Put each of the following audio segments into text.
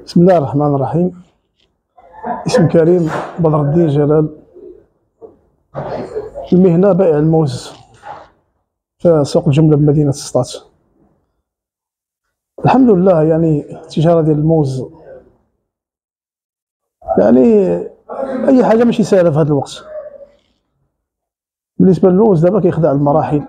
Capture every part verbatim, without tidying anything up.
بسم الله الرحمن الرحيم. اسم كريم بدر الدين جلال. المهنة بائع الموز في سوق الجملة بمدينة سطات. الحمد لله، يعني التجارة ديال الموز يعني أي حاجة ماشي سهلة في هذا الوقت. بالنسبة للموز دابا كيخضع المراحل،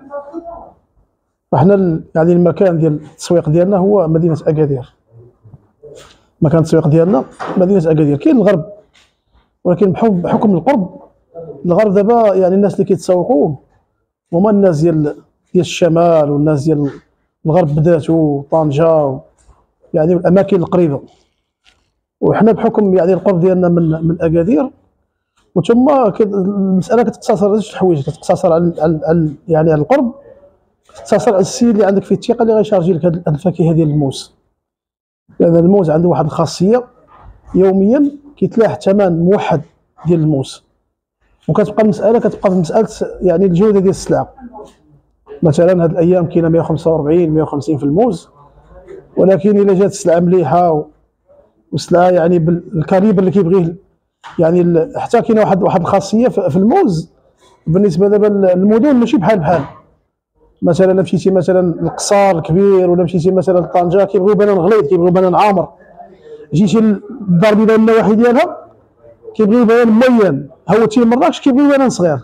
فحنا يعني المكان ديال التسويق ديالنا هو مدينة أكادير. مكان التسويق ديالنا مدينة أكادير. كاين الغرب، ولكن بحكم القرب الغرب دابا يعني الناس اللي كيتسوقوا هما الناس ديال ديال الشمال والناس ديال الغرب بذاته، طنجة يعني الأماكن القريبة. وحنا بحكم يعني القرب ديالنا من من أكادير، وثم المسألة كتقتصر على جوج حوايج. كتقتصر على يعني على القرب، كتقتصر على السيد اللي عندك فيه الثقة اللي غيشارجي لك هذه الفاكهة ديال الموز. لأن الموز عنده واحد الخاصية، يوميا كيتلاح الثمن موحد ديال الموز، وكتبقى المسألة كتبقى في مسألة يعني الجودة ديال السلعة. مثلا هاد الأيام كاينة مية وخمسة وأربعين مية وخمسين في الموز، ولكن إلا جات السلعة مليحة وسلعة يعني بالكاليبر اللي كيبغيه، يعني حتى كاينة واحد واحد الخاصية في الموز بالنسبة دابا للمدن ماشي بحال بحال. مثلا الا مشيتي مثلا القصار الكبير، ولا مشيتي مثلا لطنجة كيبغيو بنان غليظ، كيبغيو بنان عامر. جيتي للدار البيضاء النواحي ديالها كيبغيو بنان مليان، هوتي لمراكش كيبغيو بنان صغير.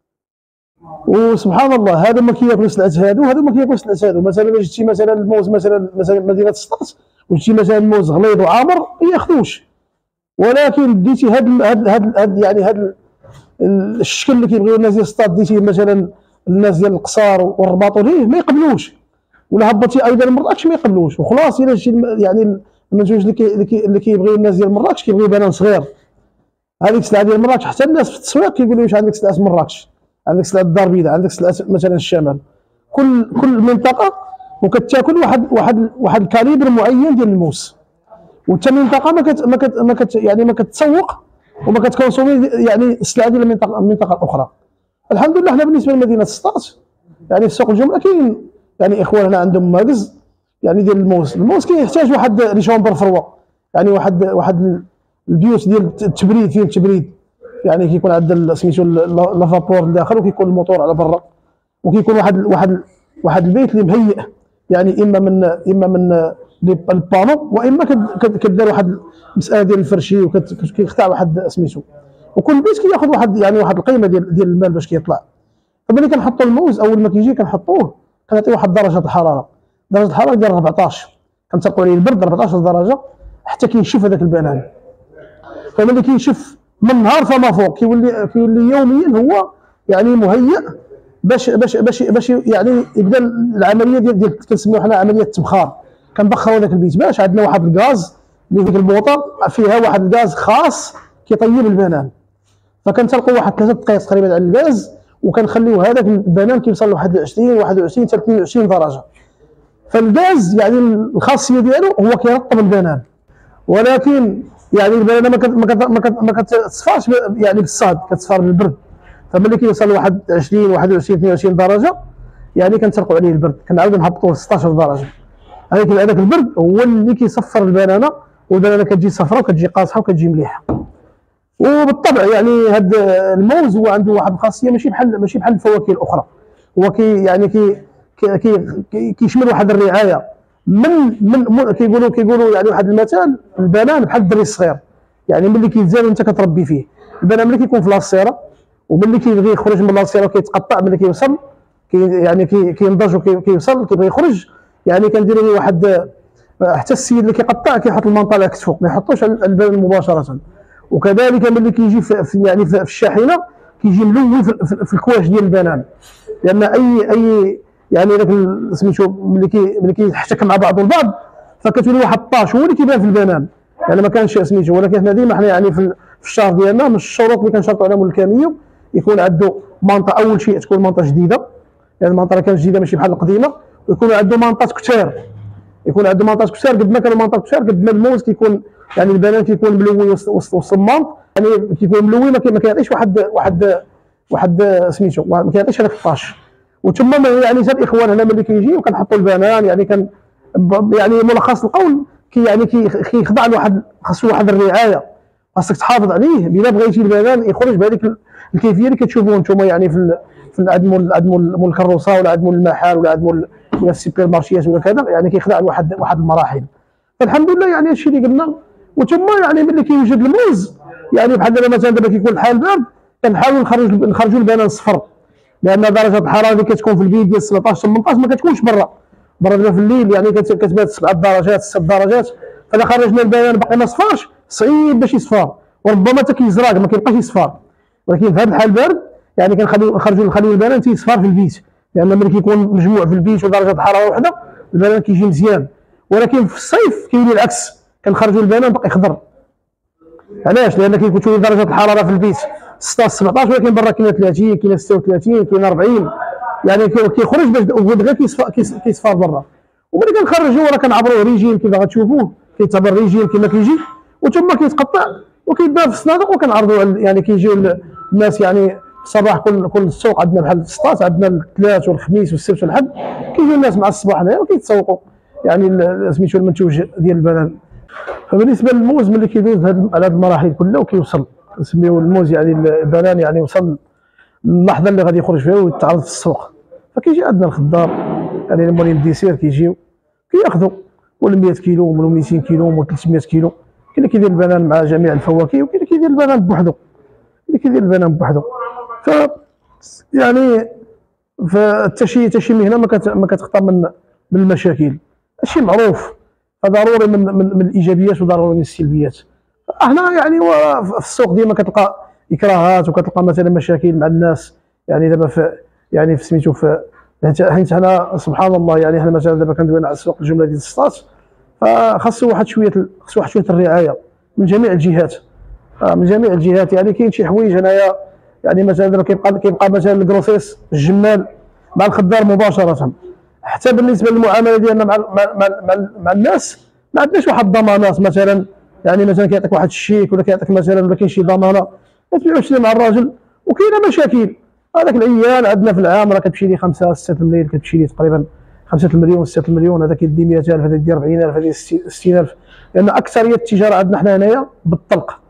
وسبحان الله هادو ما كياكلوا سلعة هادو، هادو ما كياكلوا سلعة هادو. مثلا الا جيتي مثلا الموز مثلا مثلا مدينة سطات، وجيتي مثلا الموز غليظ وعامر ما ياخذوش، ولكن ديتي هاد هاد هاد يعني هاد الشكل اللي كيبغيو الناس ديال سطات، ديتي مثلا الناس ديال القصار والرباط ليه ما يقبلوش، ولا هبطتي ايضا لمراكش ما يقبلوش. وخلاص الا جيتي يعني المنتوج اللي كي اللي كيبغيو الناس ديال مراكش كيبغيو بنان صغير. هذيك السلعه ديال مراكش حتى الناس في التسويق كيقولوا واش عندك سلعه مراكش، عندك سلعه الدار البيضاء، عندك سلعه مثلا الشمال. كل كل منطقه وكتاكل واحد واحد واحد الكاليبر معين ديال الموز، وحتى منطقه ما كت ما كت ما كت يعني ما كتسوق وما كتكونسومي يعني السلعه ديال المنطقه المنطقه الاخرى. الحمد لله حنا بالنسبه لمدينه سطات يعني في سوق الجمله كاين يعني اخواننا عندهم ماكز يعني ديال الموز. الموز كيحتاج واحد لي شومبر فروه، يعني واحد واحد البيوت ديال التبريد، فيه التبريد يعني كيكون عندنا سميتو لافابور لداخل، وكيكون الموتور على برا، وكيكون واحد واحد واحد البيت اللي مهيئ يعني اما من اما من البانو، واما كدار واحد المساله ديال الفرشي وكيختار واحد سميتو، وكل بيت كياخذ واحد يعني واحد القيمه ديال ديال المال باش كيطلع. فملي كنحطوا الموز اول ما كيجي كنحطوه كنعطيه واحد درجه الحراره، درجه الحراره ديال أربعطاش، كنطلقوا عليه البرد أربعطاش درجه حتى كينشف هذاك البنان. فملي كينشف من نهار فما فوق كيولي كيولي يوميا هو يعني مهيئ باش باش باش باش يعني يبدا العمليه ديال ديال كنسميوها حنا عمليه التبخار. كنبخروا هذاك البيت باش عندنا واحد الغاز اللي فيك البوطه فيها واحد الغاز خاص كيطيب البنان. فكنطلقوا واحد ثلاثه دقائق تقريبا على الغاز، وكنخليو هذاك البنان كيوصل لواحد عشرين واحد وعشرين حتى اثنين وعشرين درجه. فالغاز يعني الخاصيه ديالو هو كيرطب البنان، ولكن يعني البنانه ما كتصفاش يعني بالصهد، كتصفى بالبرد. فملي كيوصل لواحد عشرين واحد وعشرين اثنين وعشرين درجه يعني كنطلقوا عليه البرد، كنعاودوا نهبطوه ل ستطاش درجه. هذاك هذاك البرد هو اللي كيصفر البنانه، والبنانه كتجي صفراء وكتجي قاصحه وكتجي مليحه. وبالطبع يعني هذا الموز هو عنده واحد الخاصيه ماشي بحال ماشي بحال الفواكه الاخرى، هو كي يعني كي كي كيشمل واحد الرعايه من من كيقولوا كيقولوا يعني واحد المثال، البنان بحال الدري الصغير، يعني ملي كيتزاد انت كتربي فيه. البنان ملي كيكون في لاصيره وملي كيبغي يخرج من لاصيره وكيتقطع، ملي كيوصل كي يعني كي كينضج وكيوصل كيبغي يخرج، يعني كنديروا له واحد حتى السيد اللي كيقطع كيحط المنطقه على كتفو، ما يحطوش على البنان مباشره. وكذلك ملي كيجي في يعني في الشاحنه كيجي ملون في, في, في الكواش ديال البنان، لان اي اي يعني داك سميتو ملي كي ملي كيحتك مع بعض البعض فكتولي واحد الطاش هو اللي كيبان في البنان، يعني ما كانش سميتو. ولكن حنا ديما حنا يعني في الشهر ديالنا من الشروط اللي كنشرطوا عليهم الكاميو يكون عنده منطقه، اول شيء تكون منطقه جديده، يعني المنطقه كانت جديده ماشي بحال القديمه، ويكون عنده منطقه كثار، يكون عنده منطقه كثار. قد ما كان منطقه كثار قد ما الموز كيكون يعني البنان كيكون ملوي والصمام يعني كيكون ملوي، ما كيعطيش واحد واحد واحد سميتو ما كيعطيش هذاك الطاش. وثم يعني حتى الاخوان هنا ملي كيجيو كنحطوا البنان يعني كان يعني ملخص القول كي يعني كيخضع لواحد، خاصو واحد الرعايه، خاصك تحافظ عليه بلا بغيتي البنان يخرج بهذيك الكيفيه اللي كتشوفوه نتوما يعني في في عند مول عند مول الكروسه ولا عند مول المحال ولا عند مول ولا السوبر مارشيات ولا كذا، يعني كيخضع لواحد واحد المراحل. فالحمد لله يعني هادشي اللي قلنا. وثم يعني ملي كيوجد الموز يعني بحال دابا مثلا دابا كيكون الحال بارد كنحاولوا نخرج نخرجوا البنان صفر، لان درجه الحراره اللي كتكون في البيت ديال سبعطاش ثمنطاش ما كتكونش برا. برا دابا في الليل يعني كتبات سبعة درجات ست درجات، فاذا خرجنا البنان باقي ما صفاش صعيب باش يصفى، وربما حتى كيزرق ما كيبقاش يصفى. ولكن في هذا الحال البارد يعني كنخليو نخرجوا نخليو البنان تيصفر في البيت، لان ملي كيكون مجموع في البيت ودرجه الحراره وحده البنان كيجي مزيان. ولكن في الصيف كيولي العكس، كنخرجوا البنان باقي خضر. علاش؟ لان كيكون تولي درجه الحراره في البيت ستة سبعطاش، ولكن برا كاينه ثلاثين كاينه ستة وثلاثين كاينه أربعين، يعني كيخرج باش غير كيصفى كيصفى برا. وملي كنخرجوا راه كنعبروه ريجيم كيف غتشوفوه، كيتعبر ريجيم كما كيجي، وثم كيتقطع وكيدار في الصناديق وكنعرضوا يعني كيجيو الناس يعني الصباح كل كل السوق عندنا بحال السطات عندنا الثلاث والخميس والسبت والحد كيجيو الناس مع الصباح هنايا وكيتسوقوا يعني سميتو المنتوج ديال البنان. فبالنسبه للموز ملي كيدوز على هذه المراحل كلها وكيوصل نسميو الموز يعني البنان يعني وصل اللحظه اللي غادي يخرج فيها ويتعرض في السوق، فكيجي عندنا الخضار يعني المولين الديسير كيجيو كياخذوا مول مية كيلو مول ميتين كيلو مول ثلاثمية كيلو. كاين اللي كيدير البنان مع جميع الفواكه، وكاين اللي كيدير البنان بوحدو، اللي كيدير البنان بوحدو. ف يعني فحتى شي حتى شي مهنه ما كت ما كتخطى من من المشاكل، هادشي معروف، فضروري من من, من الايجابيات وضروري من السلبيات. احنا يعني في السوق ديما كتلقى اكراهات وكتلقى مثلا مشاكل مع الناس، يعني دابا في يعني في سميتو في حيت حنا سبحان الله يعني حنا مثلا دابا كندويو على السوق الجمله ديال السطات، فخاصو واحد شويه خاصو واحد شويه الرعايه من جميع الجهات، من جميع الجهات. يعني كاين شي حوايج هنايا يعني مثلا دابا كيبقى كيبقى مثلا الكروسيس الجمال مع الخضار مباشره. حتى بالنسبه للمعامله ديالنا مع مع مع, مع الناس ما عندناش واحد الضمانات، مثلا يعني مثلا كيعطيك واحد الشيك ولا كيعطيك مثلا ولا كاين شي ضمانه ما تبيعوش مع الراجل. وكاينه مشاكل هذاك العيال عندنا في العام راه كتمشي لي خمسة ستة الملايين، كتمشي لي تقريبا خمسة المليون ستة المليون، هذا كيدي مئة ألف هذا يدي أربعين ألف هذا ستين ألف، لان اكثريه التجاره عندنا حنا هنايا بالطلق.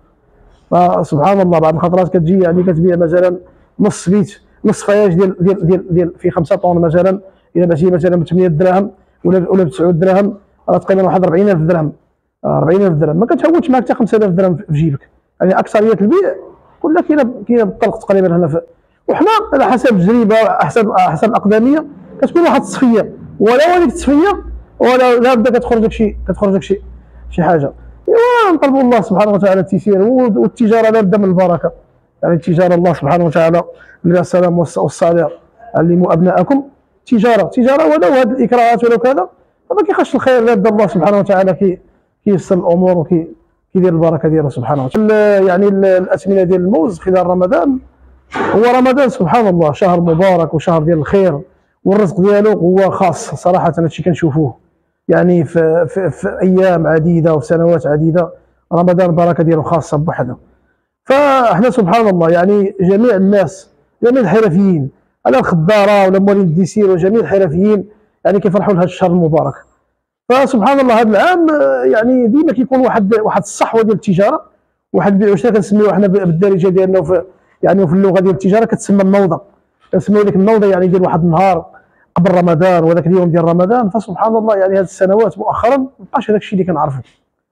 فسبحان الله بعض الخطرات كتجي يعني كتبيع مثلا نص بيت نص فياج ديال ديال ديال, ديال في خمسة طون مثلا، الى بعتي مثلا ب ثمانية دراهم ولا ولا ب تسعة دراهم راه تقريبا واحد أربعين ألف درهم، أربعين ألف درهم ما كتهودش معك حتى خمسة آلاف درهم في جيبك. يعني اكثريه البيع كلها كاينه كاينه بالطلق تقريبا هنا في. وحنا على حسب التجربه حسب حسب الاقدميه كتكون واحد التصفيه، ولا هذيك التصفيه ولا لا بدا كتخرج لك شي كتخرج لك شي شي حاجه. ايوا نطلبوا الله سبحانه وتعالى التيسير، والتجاره لا بد من البركه. يعني التجاره الله سبحانه وتعالى من السلام والصالح علموا ابناءكم تجاره تجاره، ولو هذه الاكراهات ولو كذا فما كيخش الخير لا بد الله سبحانه وتعالى كي كييسر الامور وكي كيدير البركه ديالو سبحانه وتعالى. يعني الاثمنه ديال الموز خلال رمضان، هو رمضان سبحان الله شهر مبارك وشهر ديال الخير، والرزق ديالو هو خاص صراحه. هادشي كنشوفوه يعني في, في, في ايام عديده وفي سنوات عديده رمضان البركه ديالو خاصه بوحده. فاحنا سبحان الله يعني جميع الناس جميع الحرفيين على الخضاره ولا مولين الديسير وجميع الحرفيين يعني كيفرحوا لهذا الشهر المبارك. فسبحان الله هذا العام يعني ديما كيكون واحد واحد الصحوه ديال التجاره، واحد البيع وشراء كنسميوه حنا بالدارجه ديالنا وفي يعني وفي اللغه ديال التجاره كتسمى النوضه، كنسميو ديك النوضه يعني ديال واحد النهار قبل رمضان وذاك اليوم ديال رمضان. فسبحان الله يعني هذه السنوات مؤخرا ما بقاش هذاك الشيء اللي كنعرفو،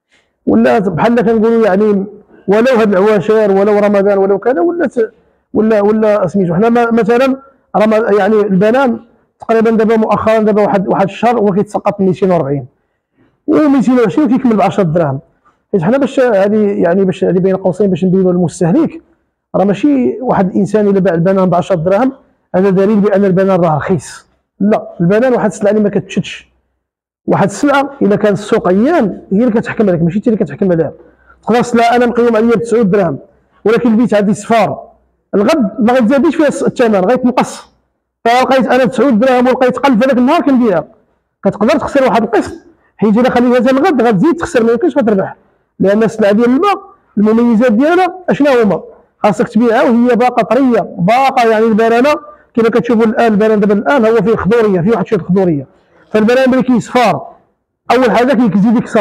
ولا بحال كنقولوا يعني ولو هاد العواشر ولو رمضان ولو كذا ولا ولا ولا سميتو. حنا مثلا يعني البنان تقريبا دابا مؤخرا دابا واحد واحد الشهر هو كيتسقط مئتين وأربعين و مئتين وعشرين كيكمل ب عشرة دراهم. حيت حنا باش هذه يعني باش هذه بين قوسين باش نبينوا للمستهلك راه ماشي واحد الانسان الا باع البنان ب عشرة دراهم هذا دليل بان البنان راه رخيص. لا، البنان واحد السلعه اللي ما كتشدش، واحد السلعه الا كان السوق ايام هي اللي كتحكم عليك ماشي انت اللي كتحكم عليها. تقدر سلعه انا مقيم عليا ب تسعة دراهم ولكن البيت عندي صفار، الغد ما غتزاديش فيها الثمن غيتنقص، فلقيت انا ب تسعة دراهم ولقيت قل في هذاك النهار كنبيعها، كتقدر تخسر واحد القسط حيت الا خليتها حتى الغد غتزيد تخسر ما يمكنش غتربح. لان السلعه ديال الماء المميزات ديالها اشنا هما؟ خاصك تبيعها وهي باقه طريه باقه. يعني البنانه كما كتشوفوا الان البنان دابا الان هو فيه خضوريه، فيه واحد شويه خضوريه. فالبنان ملي كيصفار اول حاجه كيزيد يكسر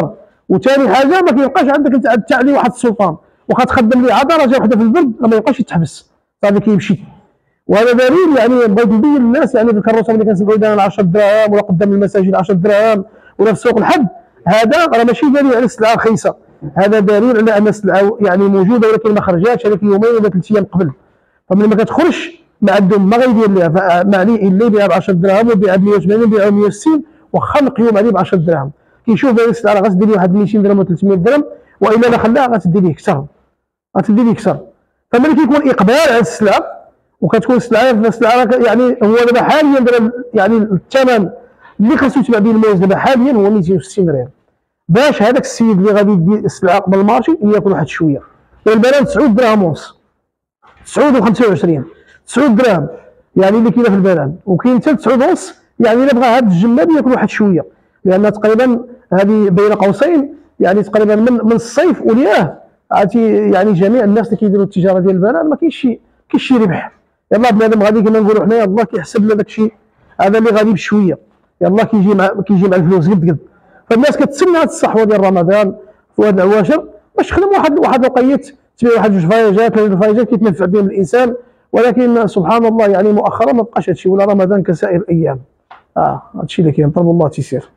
وثاني حاجه ما كيبقاش عندك انت عليه واحد السلطان، واخا تخدم ليه عاد درجه وحده في البرد ما يبقاش يتحبس صافي كيمشي. وهذا دليل يعني بغيت نبين للناس يعني في الكروسه ملي كنسمعوا دانا عشرة دراهم ولا قدام المساجد عشرة دراهم ولا في سوق الحد، هذا راه ماشي دليل على السلعه رخيصه، هذا دليل على ان السلعه يعني موجوده ولكن ما خرجاتش هذاك يومين ولا ثلاث ايام قبل. فملي ما كتخرجش ما عندهم ما غيدير ليها، فما عليه الا يبيعها ب عشرة دراهم ويبيعها ب مية وثمانين ويبيعها ب مية وستين واخا مقيوم عليه ب عشرة دراهم. كيشوف هذه السلعه راه غتدي ليه واحد ميتين درهم و ثلاثمية درهم، والا لا خلاها غتدي ليه اكثر غتدي ليه اكثر. فملي كيكون اقبال على السلعه وكتكون السلعه السلعه يعني هو دابا حاليا دابا يعني الثمن اللي خاصو يتباع به الموز دابا حاليا هو ميتين وستين ريال، باش هذاك السيد اللي غادي يدي السلعه قبل المارشي ياكل واحد شويه. والبنان تسعود دراهم ونص، تسعود وخمسة وعشرين، تسعود دراهم يعني اللي كاينه في البنان، وكاين حتى تسعود ونص يعني الا بغى هذا الجمال ياكل واحد شويه، لان تقريبا هذه بين قوسين يعني تقريبا من من الصيف ولياه عرفتي يعني جميع الناس اللي كيديروا التجاره ديال البنان ما كاينش شي كاينش شي ربح. يلاه بنادم غادي كما نقولوا حنايا الله كيحسب لنا داك الشيء هذا اللي غادي بشويه، يلاه كيجي مع كيجي مع الفلوس قد قد. فالناس كتسنى هذه الصحوه ديال رمضان في هذا العواشر باش تخدم واحد واحد الوقيت تبيع واحد جوج فايجات ثلاث فايجات كيتنفع بهم الانسان. ولكن سبحان الله يعني مؤخرا ما بقاش هادشي، ولا رمضان كسائر الايام. اه هادشي اللي كاين، طلب الله تيسير.